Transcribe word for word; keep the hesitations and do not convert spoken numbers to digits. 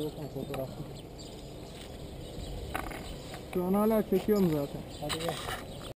Volkan fotoğrafı. Şu an hala çekiyorum zaten. Hadi gel.